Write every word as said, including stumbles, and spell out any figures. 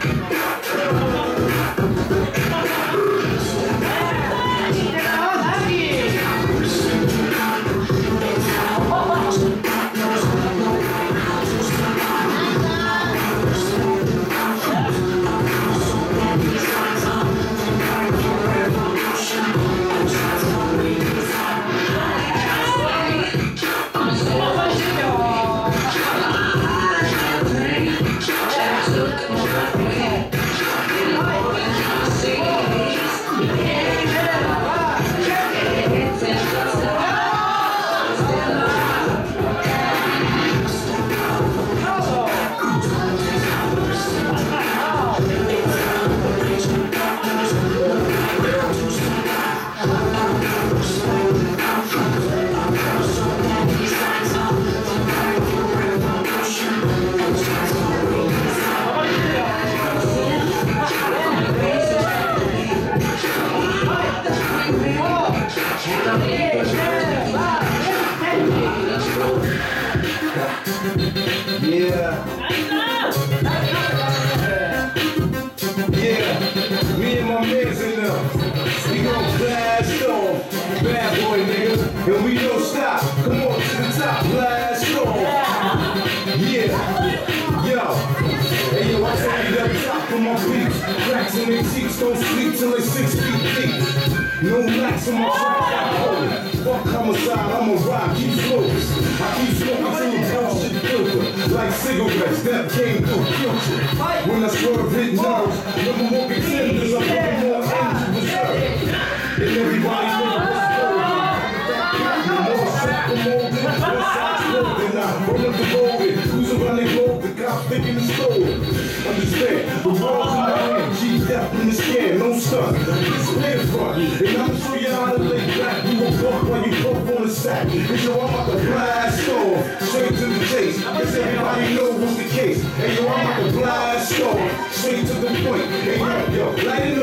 Yeah. Yeah. Me and my mans in there. We gon' blast off. Bad boy, nigga. And we don't stop. Come on to the top. Blast off. Yeah. Yo. Hey, yo, I tell you that top of my beats. Cracks in their cheeks. Don't sleep till they six feet deep. No max on my side. Fuck homicide, I'ma rock, keep smoking. I keep smoking till the bullshit filter. Like cigarettes that came through filter. When I swerve hit nerves, never more contenders, I'm putting more angel reserve. And everybody know what's going on. The more shot, the more good, more shots broken. I'm rolling the road, cruising around the globe, the cops thinking it's stolen. Understand, the world's in my hand, G-Dep in the scan, no stunt. It's clear front, and I'ma show you how to lay back. You gon' fuck while you fuck on the sack. Cause yo, I'm about to blast off, straight to the chase. Cause everybody know what's the case. Hey yo, I'm about to blast off, straight to the point. Hey yo, yo, light it up.